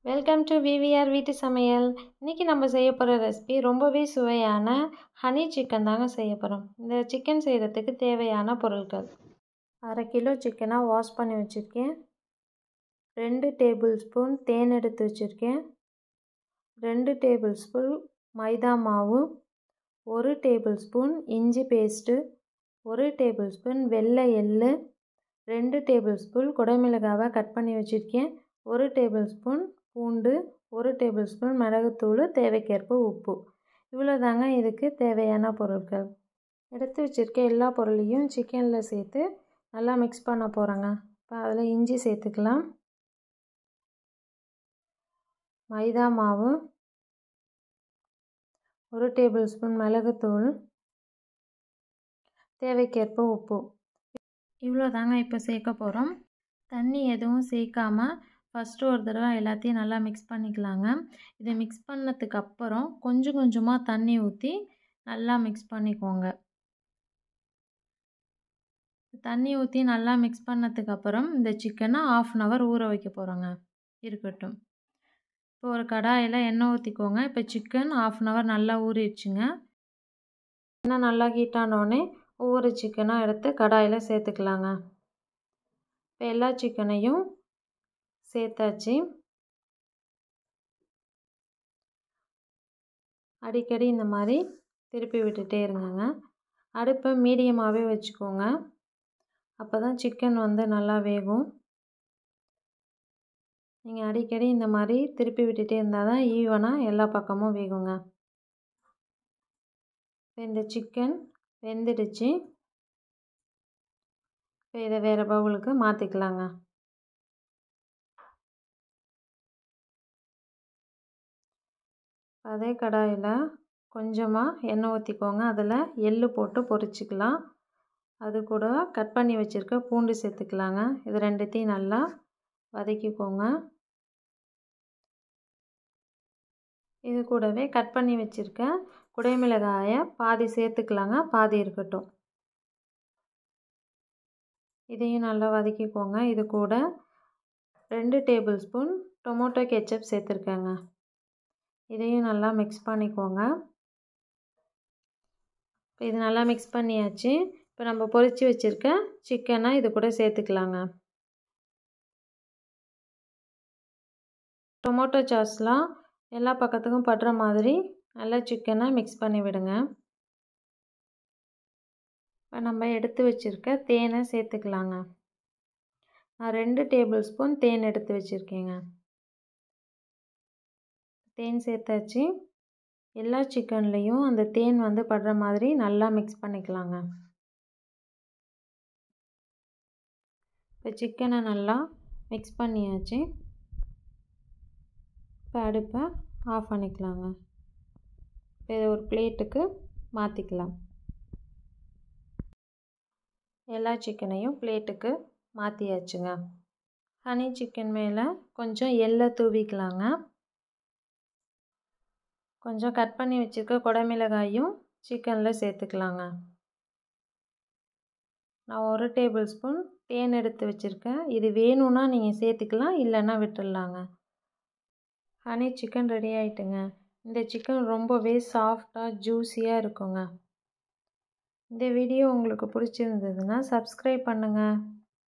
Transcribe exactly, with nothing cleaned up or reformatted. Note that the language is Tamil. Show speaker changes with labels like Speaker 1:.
Speaker 1: வெல்கம் டு விவிஆர் வீட்டு சமையல். இன்றைக்கி நம்ம செய்ய போகிற ரெசிபி ரொம்பவே சுவையான ஹனி சிக்கன் தாங்க செய்ய போகிறோம். இந்த சிக்கன் செய்கிறதுக்கு தேவையான பொருட்கள்: அரை கிலோ சிக்கனை வாஷ் பண்ணி வச்சுருக்கேன். ரெண்டு டேபிள் ஸ்பூன் தேன் எடுத்து வச்சுருக்கேன். ரெண்டு டேபிள் ஸ்பூன் மைதா மாவு, ஒரு டேபிள் ஸ்பூன் இஞ்சி பேஸ்ட்டு, ஒரு டேபிள் ஸ்பூன் வெள்ளை எள்ளு, ரெண்டு டேபிள் ஸ்பூன் குடமிளகாவை கட் பண்ணி வச்சுருக்கேன். ஒரு டேபிள் ஸ்பூன் பூண்டு, ஒரு டேபிள் ஸ்பூன் மிளகுத்தூள், தேவைக்கேற்ப உப்பு. இவ்வளோ தாங்க இதுக்கு தேவையான பொருட்கள். எடுத்து வச்சுருக்க எல்லா பொருளையும் சிக்கனில் சேர்த்து நல்லா மிக்ஸ் பண்ண போகிறேங்க. இப்போ அதில் இஞ்சி சேர்த்துக்கலாம், மைதா மாவு, ஒரு டேபிள் ஸ்பூன் மிளகுத்தூள், தேவைக்கேற்ப உப்பு. இவ்வளோ தாங்க இப்போ சேர்க்க போகிறோம். தண்ணி எதுவும் சேர்க்காம ஃபஸ்ட்டு ஒரு தடவை எல்லாத்தையும் நல்லா மிக்ஸ் பண்ணிக்கலாங்க. இதை மிக்ஸ் பண்ணதுக்கு அப்புறம் கொஞ்சம் கொஞ்சமாக தண்ணி ஊற்றி நல்லா மிக்ஸ் பண்ணிக்கோங்க. தண்ணி ஊற்றி நல்லா மிக்ஸ் பண்ணதுக்கப்புறம் இந்த சிக்கனை ஆஃப் அன் ஹவர் ஊற வைக்க போகிறோங்க. இருக்கட்டும். இப்போ ஒரு கடாயில் எண்ணெய் ஊற்றிக்கோங்க. இப்போ சிக்கன் ஆஃப் அன் ஹவர் நல்லா ஊறிடுச்சுங்க. எண்ணெய் நல்லா ஹீட் ஆனோடனே ஒவ்வொரு சிக்கனாக எடுத்து கடாயில் சேர்த்துக்கலாங்க. இப்போ எல்லா சிக்கனையும் சேர்த்தாச்சு. அடிக்கடி இந்த மாதிரி திருப்பி விட்டுட்டே இருங்கங்க. அடுப்பை மீடியமாகவே வச்சுக்கோங்க. அப்போ தான் சிக்கன் வந்து நல்லா வேகும். நீங்கள் அடிக்கடி இந்த மாதிரி திருப்பி விட்டுட்டே இருந்தால் தான் ஈவனாக எல்லா பக்கமும் வேகுங்க. இப்போ இந்த சிக்கன் வெந்துடுச்சு. இப்போ இதை வேறு பவுலுக்கு மாற்றிக்கலாங்க. அதே கடாயில் கொஞ்சமாக எண்ணெய் ஊற்றிக்கோங்க. அதில் எள்ளு போட்டு பொரிச்சிக்கலாம். அது கூட கட் பண்ணி வச்சுருக்க பூண்டு சேர்த்துக்கலாங்க. இது ரெண்டுத்தையும் நல்லா வதக்கிக்கோங்க. இது கூடவே கட் பண்ணி வச்சுருக்க குடைமிளகாயை பாதி சேர்த்துக்கலாங்க, பாதி இருக்கட்டும். இதையும் நல்லா வதக்கிக்கோங்க. இது கூட ரெண்டு டேபிள் ஸ்பூன் டொமேட்டோ கெச்சப் சேர்த்துருக்கேங்க. இதையும் நல்லா மிக்ஸ் பண்ணிக்கோங்க. இப்போ இது நல்லா மிக்ஸ் பண்ணியாச்சு. இப்போ நம்ம பொரித்து வச்சுருக்க சிக்கனை இது கூட சேர்த்துக்கலாங்க. டொமேட்டோ சாஸ்லாம் எல்லா பக்கத்துக்கும் படுற மாதிரி நல்லா சிக்கனை மிக்ஸ் பண்ணி விடுங்க. இப்போ நம்ம எடுத்து வச்சுருக்க தேனை சேர்த்துக்கலாங்க. நான் ரெண்டு டேபிள் ஸ்பூன் தேன் எடுத்து வச்சுருக்கேங்க. தேன் சேர்த்தாச்சு. எல்லா சிக்கன்லேயும் அந்த தேன் வந்து படுற மாதிரி நல்லா மிக்ஸ் பண்ணிக்கலாங்க. இப்போ சிக்கனை நல்லா மிக்ஸ் பண்ணியாச்சு. இப்போ அடுப்பை ஆஃப் பண்ணிக்கலாங்க. இப்போ இதை ஒரு பிளேட்டுக்கு மாற்றிக்கலாம். எல்லா சிக்கனையும் பிளேட்டுக்கு மாற்றியாச்சுங்க. ஹனி சிக்கன் மேலே கொஞ்சம் எள்ளை தூவிக்கலாங்க. கொஞ்சம் கட் பண்ணி வச்சுருக்க குடமிளகாயும் சிக்கனில் சேர்த்துக்கலாங்க. நான் ஒரு டேபிள் ஸ்பூன் தேன் எடுத்து வச்சுருக்கேன். இது வேணும்னா நீங்கள் சேர்த்துக்கலாம், இல்லைன்னா விட்டுடலாங்க. ஹனி சிக்கன் ரெடி ஆகிட்டுங்க. இந்த சிக்கன் ரொம்பவே சாஃப்டாக ஜூஸியாக இருக்குங்க. இந்த வீடியோ உங்களுக்கு பிடிச்சிருந்ததுன்னா சப்ஸ்கிரைப் பண்ணுங்கள்.